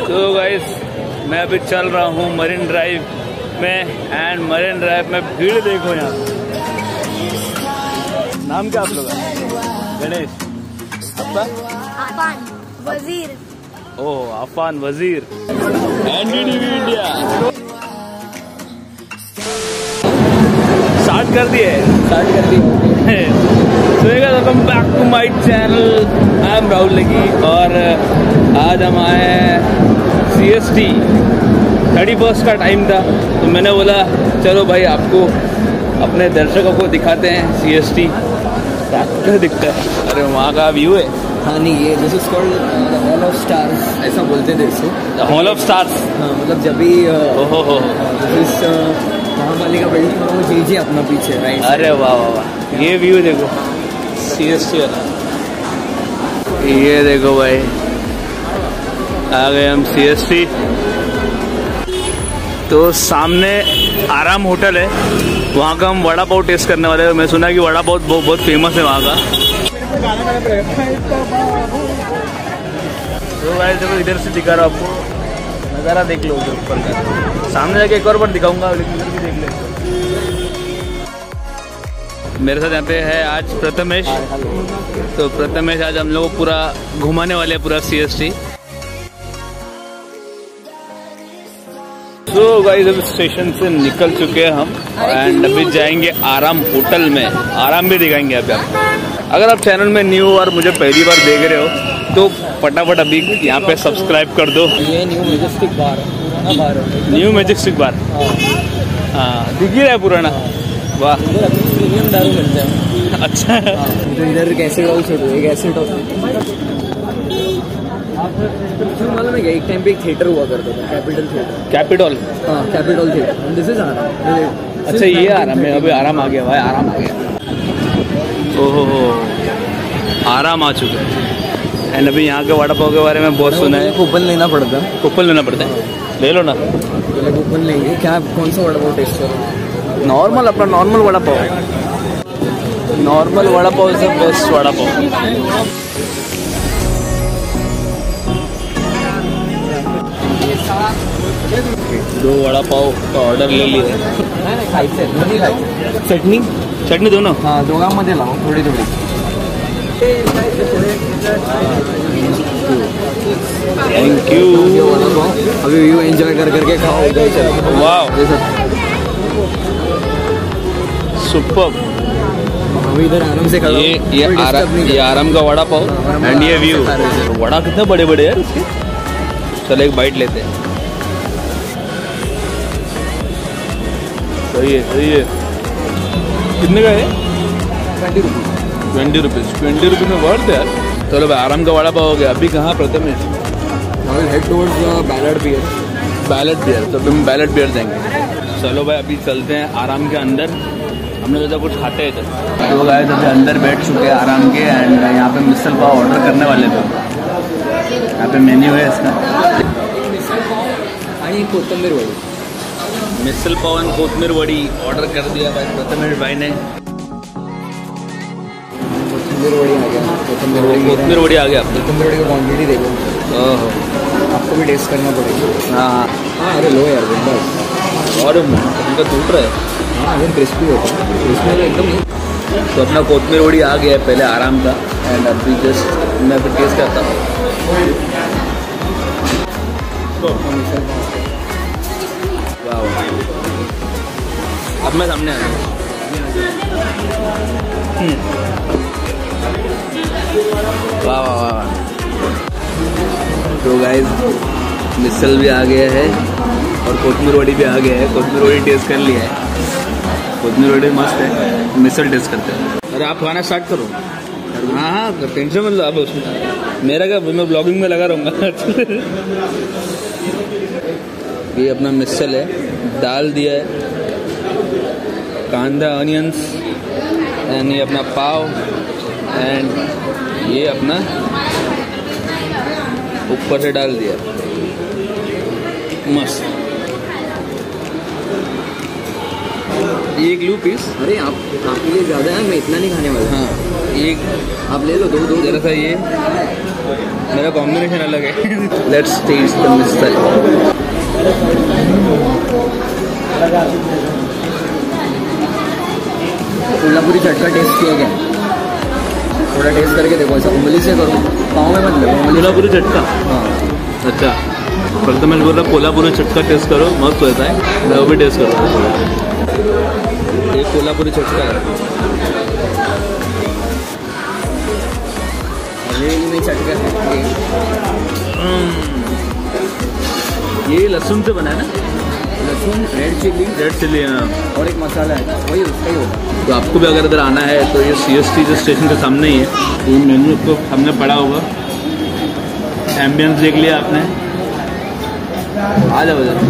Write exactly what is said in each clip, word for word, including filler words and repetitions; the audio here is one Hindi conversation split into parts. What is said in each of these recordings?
तो गाइस मैं अभी चल रहा हूँ मरीन ड्राइव में एंड मरीन ड्राइव में भीड़ देखो यहाँ। नाम क्या आप लोग? गणेश, आपका? आफान वजीर। ओह आफान वजीर। इंडिया स्टार्ट कर दिए स्टार्ट कर दिए so welcome back to my channel. I am Rahul लगी और आज हम आए हैं C S T. Thirty first का टाइम था तो मैंने बोला चलो भाई आपको अपने दर्शकों को दिखाते हैं सी एस टी क्या दिखता है। अरे वहाँ का व्यू है। हाँ नहीं, ये this is called the hall of stars, ऐसा बोलते थे इसको। The hall of stars. हाँ मतलब जब भी ओहो हो इस महामाली का बिल्डिंग वो चीज है अपना पीछे, राइट। अरे वाह वाह वाह, ये व्यू देखो सी एस टी वाला। ये देखो भाई आ गए हम सी एस टी। तो सामने आराम होटल है, वहाँ का हम वड़ा पाव टेस्ट करने वाले हैं। मैं सुना कि वड़ा पाव बहुत बहुत फेमस है वहाँ का। तो भाई देखो इधर से दिखा रहा हूँ आपको, नज़ारा देख लो उधर ऊपर का। सामने जाके एक और बार दिखाऊंगा, लेकिन इधर भी देख ले। मेरे साथ यहाँ पे है आज प्रथमेश। तो प्रथमेश आज हम लोग को पूरा घुमाने वाले हैं पूरा सी एस टी। तो गाइस अभी स्टेशन से निकल चुके हैं हम एंड अभी जाएंगे आराम होटल में। आराम भी दिखाएंगे अभी आपको। अगर आप चैनल में न्यू और मुझे पहली बार देख रहे हो तो फटाफट अभी यहाँ पे सब्सक्राइब कर दो। ये new Majestic bar, bar new Majestic bar. हाँ दिख ही रहा है पुराना। वाह प्रीमियम दारू मिलता है। अच्छा तो इधर कैसे डॉल से एक ऐसे मालूम है क्या, एक टाइम पे एक थिएटर हुआ करता था, कैपिटल थिएटर। कैपिटल हाँ capital theatre. This is Aaram. अच्छा ये आराम है, अभी आराम आ गया भाई, आराम आ गया। ओहो हो आराम आ चुका है। एंड अभी यहाँ के वड़ा पाव के बारे में बहुत सुना है। कूपन लेना पड़ता है। कूपन लेना पड़ता है, ले लो ना। पहले कूपन लेंगे। क्या कौन सा वड़ा पाव टेस्ट करो? नॉर्मल अपना normal vada pav. Normal vada pav is the best vada pav. दो वड़ा पाव का ऑर्डर ले लिए। चटनी चटनी दोनों? हाँ दोघांमध्ये लावू थोडी थोडी। Thank you. अभी व्यू एंजॉय कर करके खाओ। वाह सुपर। अभी इधर आराम से खाओ। ये ये आराम ये आराम का वड़ा पाव एंड ये व्यू। वड़ा कितने बड़े बड़े यार इसके। चलो एक बाइट लेते हैं। सही है सही है। कितने का है? Twenty rupees. Twenty rupees twenty rupees में वर्थ है यार। चलो भाई आराम का वड़ा पाव हो गया। अभी कहाँ Prathamesh? Head towards Ballard pier. Ballard pier, तो तुम बैलेट बियर देंगे। चलो भाई अभी चलते हैं आराम के अंदर। हमने सोचा कुछ खाते हैं इधर। तो गाइस अभी अंदर बैठ चुके हैं आराम के एंड यहाँ पे मिसल पाव ऑर्डर करने वाले थे। यहाँ पे मेन्यू है इसका। आणि कोथिंबीर वडी। मिसल पाव एंड कोथिंबीर वड़ी ऑर्डर कर दिया भाई प्रथमेश भाई ने। कोथिंबीर वड़ी आ गया। कोथिंबीर वड़ी कोथिंबीर वड़ी आ गया। आपको कोथिंबीर वड़ी की क्वांटिटी देखो। ओहो आपको भी टेस्ट करना पड़ेगा। हाँ हाँ अरे लो यार बस। और उनका टूट रहा है। हाँ एकदम क्रिस्पी होता है। क्रिस्पी वाला एकदम नहीं। तो अपना कोथिंबीर वड़ी आ गया है पहले आराम का एंड अभी जस्ट मैं अभी टेस्ट करता हूँ। अब मैं सामने आ गया। वाह वाह वाह। तो गाइस मिसल भी आ गया है और कोथिंबीर वड़ी भी आ गया है। कोथिंबीर वड़ी टेस्ट कर लिया है। कोथिंबीर वड़ी मस्त है। मिसल टेस्ट करते हैं। अरे आप खाना स्टार्ट करो। हाँ हाँ टेंशन मत लो आप उसमें। मेरा क्या, मैं ब्लॉगिंग में लगा रहूँगा। ये अपना मिसल है, दाल दिया है, कांदा ऑनियंस एंड ये अपना पाव एंड ये अपना ऊपर से डाल दिया। मस्त। एक लू पीस। अरे आप आपके लिए ज़्यादा है, मैं इतना नहीं खाने वाला। हाँ एक आप ले लो दो दो जरा सा ये मेरा कॉम्बिनेशन अलग है। Let's taste the misal. Kolhapuri चट का टेस्ट किया क्या? थोड़ा टेस्ट करके देखो, ऐसा उंगली से करो, पाँव में मत लो। कोल्हापुरी चटका, हाँ अच्छा। प्रथमेश बोल रहा कोल्हापुरी चटका टेस्ट करो, मस्त होता है, मैं वो भी टेस्ट करूँगा। ये कोल्हापुरी चटका है, में चटका है ये लहसुन से बना है ना? लहसुन, रेड चिल्ली, रेड चिल्ली, हाँ। और एक मसाला है, वही उसका ही होगा। तो आपको भी अगर इधर आना है तो ये सी एस टी जो स्टेशन के सामने ही है, तो ये मेन्यू को हमने पढ़ा होगा, एम्बियंस देख लिया आपने, आ जाओ इधर।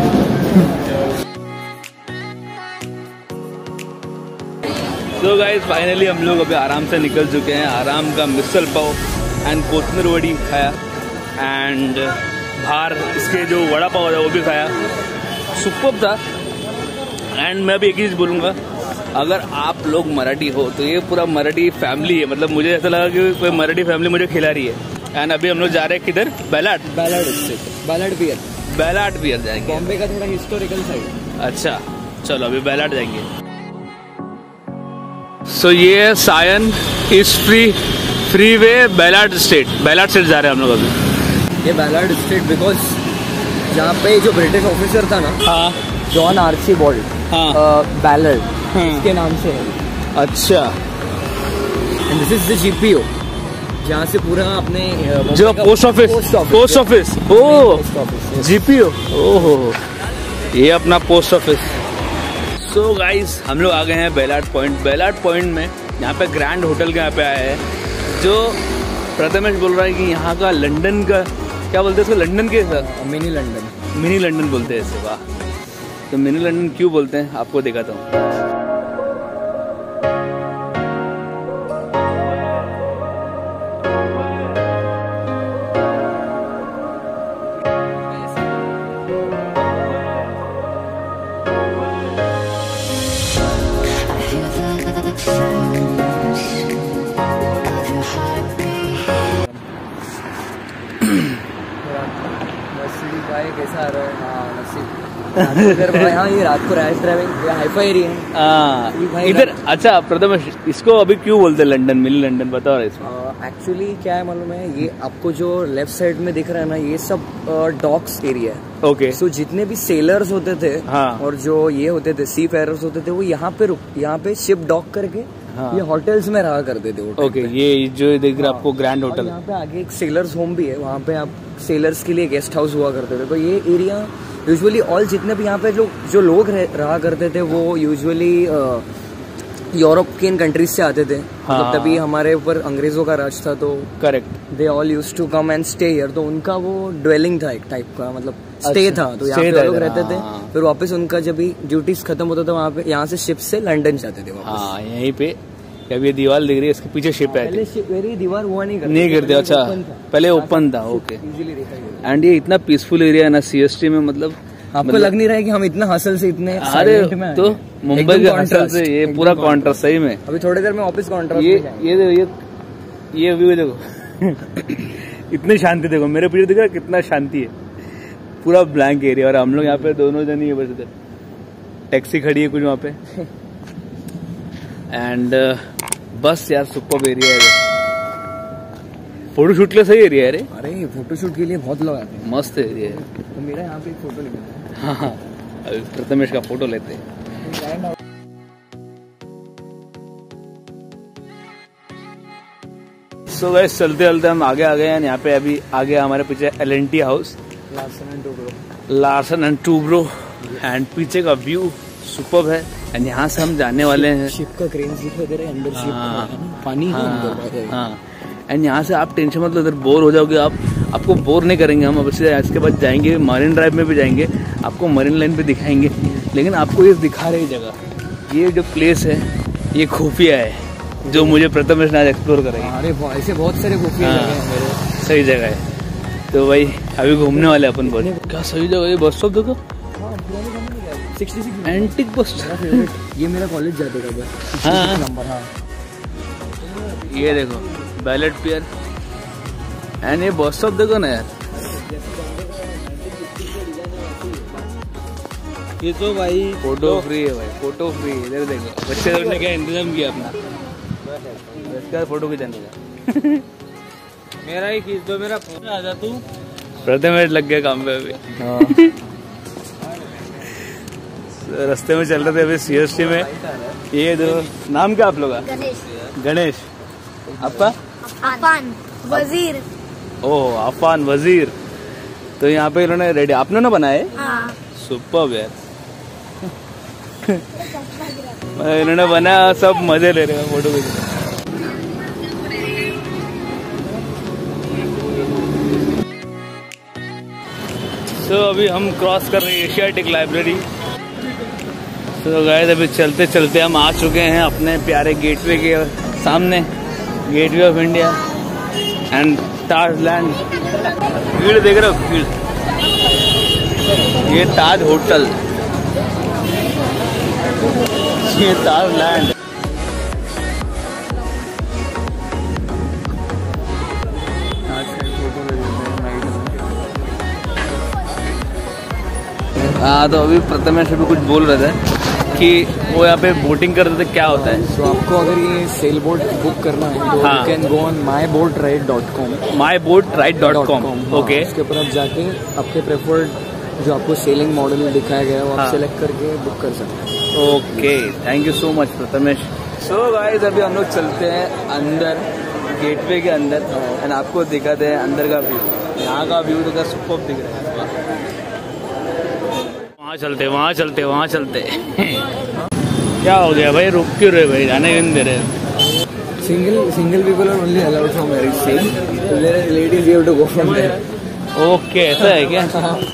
तो गाइस फाइनली हम लोग अभी आराम से निकल चुके हैं। आराम का मिसल पाव एंड कोथमीर वड़ी खाया, एंड बाहर इसके जो वड़ा पाव है वो भी खाया, सुपर्ब था। एंड मैं भी एक ही चीज़ बोलूँगा, अगर आप लोग मराठी हो तो ये पूरा मराठी फैमिली है, मतलब मुझे ऐसा लगा कि कोई मराठी फैमिली मुझे खिला रही है। एंड अभी हम लोग जा रहे हैं किधर? Ballard. Ballard Ballard pier Ballard pier जाएंगे, बॉम्बे का थोड़ा हिस्टोरिकल साइड। अच्छा चलो अभी बैलाड जाएंगे। सो so, ये है Sion east free freeway Ballard estate. Ballard estate जा रहे हैं हम लोग अभी। ये बैलाड स्टेट बिकॉज जहाँ पे जो ब्रिटिश ऑफिसर था ना, हाँ, जॉन आर्ची बॉल्ड, हाँ, बैलाड हाँ, इसके नाम से है। अच्छा। And this is the GPO, जहाँ से पूरा अपने जो post office, post office, oh GPO, ओहो ये अपना पोस्ट ऑफिस। सो गाइस हम लोग आ गए हैं बैलाड पॉइंट। बैलाड पॉइंट में यहाँ पे ग्रैंड होटल के यहाँ पे आए हैं, जो प्रथमेश बोल रहा है कि यहाँ का लंदन का क्या बोलते हैं इसको? लंदन के sir mini London, mini London बोलते हैं इसे। वाह, तो मिनी लंदन क्यों बोलते हैं आपको दिखाता हूँ। कैसा आ रहा है? हाँ नसीब। हाँ ये रात को रैश ड्राइविंग हाईफाई एरिया है। हाँ इधर। अच्छा प्रथमेश, इसको अभी क्यों बोलते हैं लंदन, मिनी लंदन, बताओ इसमें। एक्चुअली क्या है मालूम है, ये आपको जो लेफ्ट साइड में दिख रहा है ना, ये सब डॉक्स एरिया है। ओके। सो जितने भी सेलर्स होते थे, हाँ, और जो ये होते थे सी फेयरर्स होते थे, वो यहाँ पे यहाँ पे शिप डॉक करके, हाँ, ये होटल्स में रहा करते थे। ओके, ये जो देख रहे आपको ग्रैंड होटल, यहाँ पे आगे एक सेलर्स होम भी है, वहाँ पे आप सेलर्स के लिए गेस्ट हाउस हुआ करते थे। तो ये एरिया यूजुअली ऑल जितने भी यहाँ पे लोग जो लोग रहा करते थे वो यूजुअली यूरोपियन कंट्रीज से आते थे। हाँ, तो तभी हमारे ऊपर अंग्रेजों का राज था, तो correct, they all used to come and stay here. तो उनका वो ड्वेलिंग था एक टाइप का, मतलब स्टे अच्छा, था। तो यहाँ पे लोग रहते थे, फिर वापस उनका जब भी ड्यूटीज खत्म होता था वहाँ पे, यहाँ से शिप से लंदन जाते थे वापस। हाँ, यहीं पे अब ये दीवार दिख रही है, इसके पीछे शिप है। पहले दीवार हुआ नहीं करते, नहीं करते। अच्छा, पहले ओपन था। ओके। एंड ये इतना पीसफुल एरिया है ना सीएसटी में, मतलब आपको मतलब, लग नहीं रहा है कि हम इतना हसल से इतने अरे में तो मुंबई के हसल से ये पूरा कॉन्ट्रास्ट सही में। अभी थोड़ी देर में ऑफिस कॉन्ट्रास्ट। ये ये ये ये व्यू देखो इतनी शांति, देखो मेरे पीछे देखो कितना शांति है, पूरा ब्लैंक एरिया। और हम लोग यहाँ पे दोनों जन ही है, बस इधर टैक्सी खड़ी है कुछ वहाँ पे। एंड बस यार सुपर्ब एरिया है, फोटोशूट के लिए सही एरिया है। अरे अरे फोटोशूट के लिए बहुत लोग आते हैं, मस्त एरिया है। तो मेरा यहाँ पे एक फोटो लेते हैं। हाँ हाँ, अभी प्रथमेश का फोटो लेते हैं। सो गाइस चलते चलते हम आगे आ गए हैं। यहाँ पे अभी आगे हमारे पीछे L N T house, Larsen and Toubro, Larsen and Toubro. And पीछे का व्यू सुपर्ब है। एंड यहाँ से हम जाने वाले हैं, शिप का क्रेन दिखाई दे रहा है अंदर, शिप पानी है। हाँ, एंड यहाँ से आप टेंशन मतलब इधर बोर हो जाओगे आप, आपको बोर नहीं करेंगे हम। अब इसके बाद जाएंगे मरीन ड्राइव में भी जाएंगे, आपको मरीन लाइन पे दिखाएंगे। लेकिन आपको ये दिखा रही जगह, ये जो प्लेस है ये खुफिया है, जो मुझे प्रथमेश आज एक्सप्लोर करेंगे। अरे ऐसे बहुत सारे खुफिया जगह हैं मेरे, सही जगह है। तो भाई अभी घूमने वाले अपन बोले क्या सही जगह है। बस स्टॉप देखो, एंटिक बस। ये मेरा कॉलेज जाते था बस। हाँ नंबर। हाँ ये देखो बैलेट पियर एंड ये बस स्टॉप देखो ना यार, ये तो भाई फोटो फ्री है भाई, फोटो फ्री। इधर देखो बच्चे लोग ने क्या इंतजाम किया अपना, इसका फोटो खिंचाने का। मेरा ही खींच दो, मेरा फोन आ जा तू। प्रथमेश लग गया काम पे अभी। हाँ। रास्ते में चल रहे थे अभी सीएसटी में। ये दो नाम क्या आप लोग का? गणेश, गणेश, आपका? अफान, वजीर। ओह अफान वजीर। तो यहाँ पे इन्होंने रेडी आपने ना बनाए? हाँ। सुपर्ब यार। इन्होंने बनाया, सब मजे ले रहे हैं फोटो खींचने। तो so, अभी हम क्रॉस कर रहे हैं एशियाटिक लाइब्रेरी। तो गाइस अभी चलते चलते हम आ चुके हैं अपने प्यारे गेटवे के सामने, Gateway of India and Taj land. भीड़ देख रहे हो, भीड़। ये ताज होटल, ये ताज लैंड। हाँ तो अभी प्रथमेश भी कुछ बोल रहे थे कि वो यहाँ पे बोटिंग करते थे, क्या होता है? तो आपको अगर ये सेल बोट बुक करना है तो हाँ। You can go on my boat ride dot com. My boat ride dot com. Okay, उसके ऊपर आप जाके आपके प्रेफर्ड जो आपको सेलिंग मॉडल दिखाया गया है वो आप हाँ। सेलेक्ट करके बुक कर सकते हैं। Okay, thank you so much Prathamesh. So guys अभी हम लोग चलते हैं अंदर, गेटवे के अंदर, एंड आपको दिखाते हैं अंदर का व्यू। यहाँ का व्यू तो क्या सुपर्ब दिख रहा है। वहाँ चलते वहाँ चलते वहाँ चलते क्या हो गया भाई, रुक क्यों रहे भाई, जाने क्यों नहीं दे रहे? Single single people are only allowed from marriage same, ladies have to go from there. Okay, ऐसा है क्या?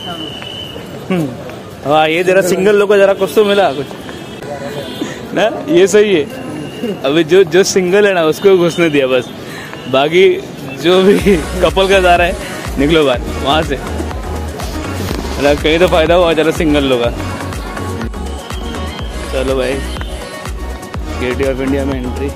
हाँ, ये जरा सिंगल लोग को जरा कुछ तो मिला कुछ ना, ये सही है। अभी जो जो सिंगल है ना उसको घुसने दिया बस, बाकी जो भी कपल का जा रहा है निकलो बाहर वहां से, कहीं तो फायदा हुआ जरा सिंगल लोग का। चलो भाई, गेटवे ऑफ इंडिया में एंट्री।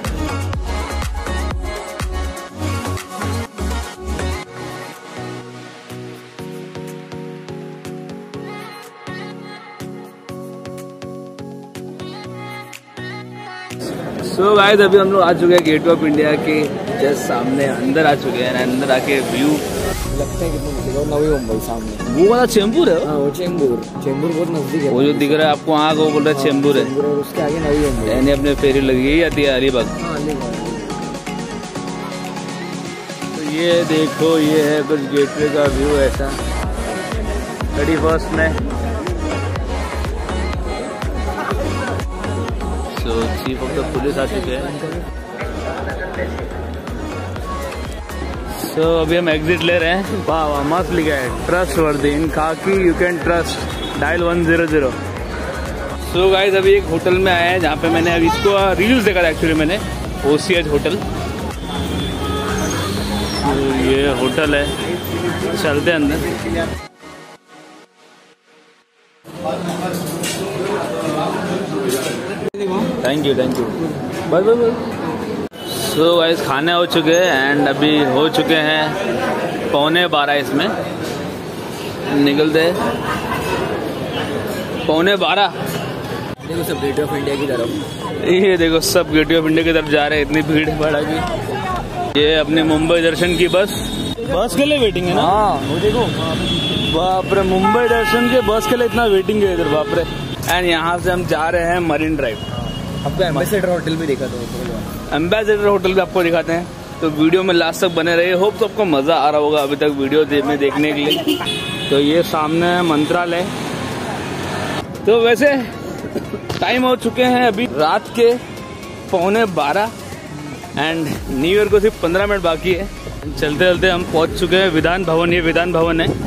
सो गाइस अभी हम लोग आ चुके हैं गेटवे ऑफ इंडिया के जस्ट सामने, अंदर आ चुके हैं। अंदर आके व्यू लगता है कितना नवी मुंबई सामने, वो वाला चेंबूर है। हाँ वो चेंबूर, चेंबूर बहुत नजदीक है। वो जो दिख रहा है आपको आग, वो बोल रहा है चेंबूर है। चेंबूर और उसके आगे नवी मुंबई। यानी अपने फेरी लगी यही आती है अलीबाग। हाँ अलीबाग। तो ये देखो, ये है कुछ गेटवे का व्यू ऐसा थर्टी फर्स्ट में। So chief of the police आ चुके हैं। तो so, अभी हम एग्जिट ले रहे हैं। वाह वाह, मस्त लिखा है, ट्रस्ट वर्दी in khaki you can trust, dial one zero zero. So guys अभी एक होटल में आए हैं जहाँ पे मैंने अभी इसको रील्स देखा था एक्चुअली मैंने, ओसीएच होटल। तो ये होटल है, चलते हैं अंदर। थैंक यू थैंक यू, बस बस बस। सो गाइस खाने हो चुके हैं एंड अभी हो चुके हैं पौने बारह, इसमें निकलते पौने बारह। देखो सब गेटवे ऑफ इंडिया की तरफ, ये देखो सब गेटवे ऑफ इंडिया की तरफ जा रहे हैं, इतनी भीड़ है बड़ा की। ये अपने मुंबई दर्शन की बस बस के लिए वेटिंग है ना। हाँ वो देखो, बाप रे, मुंबई दर्शन के बस के लिए इतना वेटिंग है इधर, बाप रे। एंड यहाँ से हम जा रहे हैं मरीन ड्राइव। आपको एम्बेसडर होटल भी देखा था, एम्बेसडर होटल भी आपको दिखाते हैं, तो वीडियो में लास्ट तक बने रहिए। होप तो आपको मज़ा आ रहा होगा अभी तक वीडियो दे, में देखने के लिए। तो ये सामने है मंत्रालय। तो वैसे टाइम हो चुके हैं अभी रात के पौने बारह एंड न्यू ईयर को सिर्फ पंद्रह मिनट बाकी है। चलते चलते हम पहुंच चुके हैं विधान भवन। ये विधान भवन है।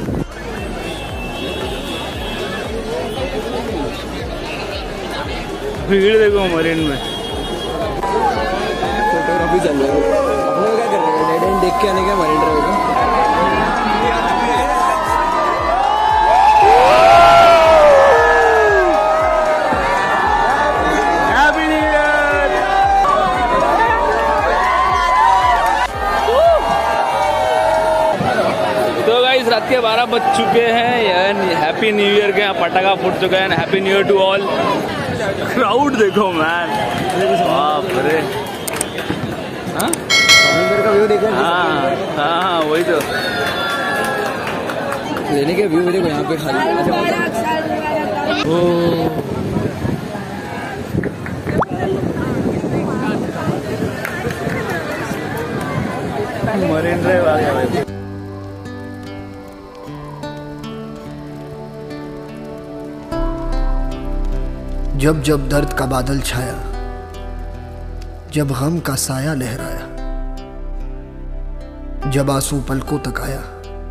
भीड़ देखो मरीन में, फोटोग्राफी चल रहा है। आप लोग क्या कर रहे हैं? डेड एंड देख के आने का मरीन ड्राइव का। बारह बज चुके हैं। हैप्पी न्यू ईयर के यहाँ पटाखा फूट चुका है। Happy new year to all. Crowd देखो मैन, बाप रे। हाँ समुद्र का व्यू देखो। हाँ हाँ वही तो, लेने के व्यू देखो यहाँ पे खाली। मरीन ड्राइव आ गया भाई। जब जब दर्द का बादल छाया, जब गम का साया लहराया, जब आंसू पलकों तक आया,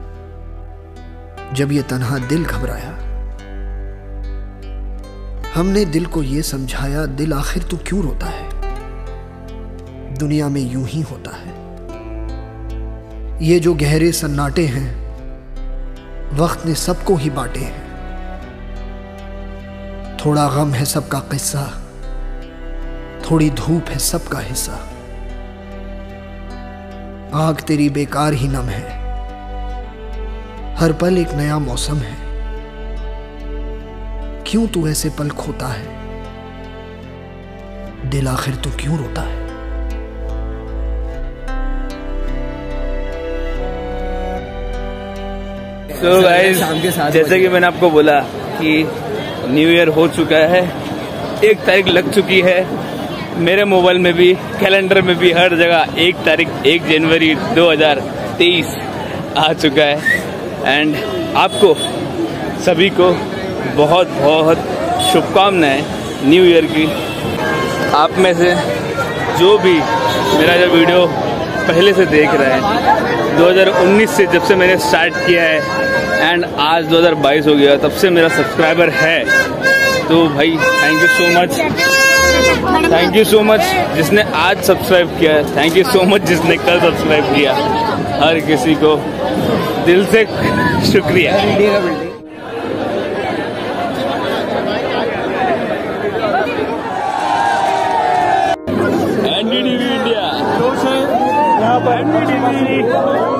जब ये तन्हा दिल घबराया, हमने दिल को ये समझाया, दिल आखिर तू क्यों रोता है, दुनिया में यूं ही होता है। ये जो गहरे सन्नाटे हैं, वक्त ने सबको ही बांटे हैं। थोड़ा गम है सबका किस्सा, थोड़ी धूप है सबका हिस्सा। आग तेरी बेकार ही नम है, हर पल एक नया मौसम है। क्यों तू ऐसे पल खोता है, दिल आखिर तू क्यों रोता है। So guys, जैसे कि मैंने आपको बोला कि न्यू ईयर हो चुका है, एक तारीख लग चुकी है। मेरे मोबाइल में भी, कैलेंडर में भी, हर जगह एक तारीख एक जनवरी दो हज़ार तेईस आ चुका है। एंड आपको सभी को बहुत बहुत शुभकामनाएं न्यू ईयर की। आप में से जो भी मेरा जो वीडियो पहले से देख रहे हैं, दो हज़ार उन्नीस से जब से मैंने स्टार्ट किया है एंड आज दो हज़ार बाईस हो गया, तब से मेरा सब्सक्राइबर है, तो भाई thank you so much. Thank you so much जिसने आज सब्सक्राइब किया है, थैंक यू सो मच जिसने कल सब्सक्राइब किया। हर किसी को दिल से शुक्रिया। एनडीटीवी इंडिया यहाँ पर एनडीटीवी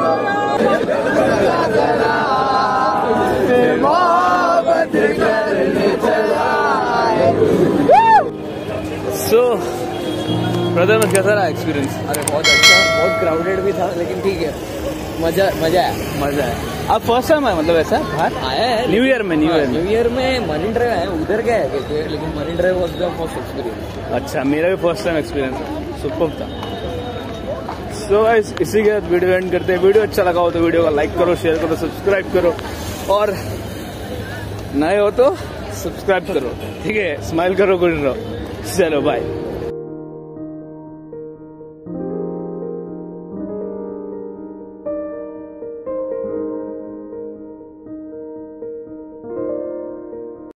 सो ब्रदर में कैसा रहा एक्सपीरियंस? अरे बहुत अच्छा, बहुत क्राउडेड भी था, लेकिन ठीक है, मजा मजा आया मजा है। आप फर्स्ट टाइम आए मतलब ऐसा बाहर आया है न्यू ईयर में? न्यू ईयर न्यू ईयर में मरीन ड्राइव आया, उधर गया है, लेकिन Marine Drive was the first experience. अच्छा, मेरा भी फर्स्ट टाइम एक्सपीरियंस सुपर था। सो गाइस, इसी के साथ वीडियो एंड करते हैं। वीडियो अच्छा लगा हो तो वीडियो को लाइक करो, शेयर करो, सब्सक्राइब करो, और नए हो तो सब्सक्राइब करो, ठीक है? स्माइल करो, गुड रहो। चलो बाय।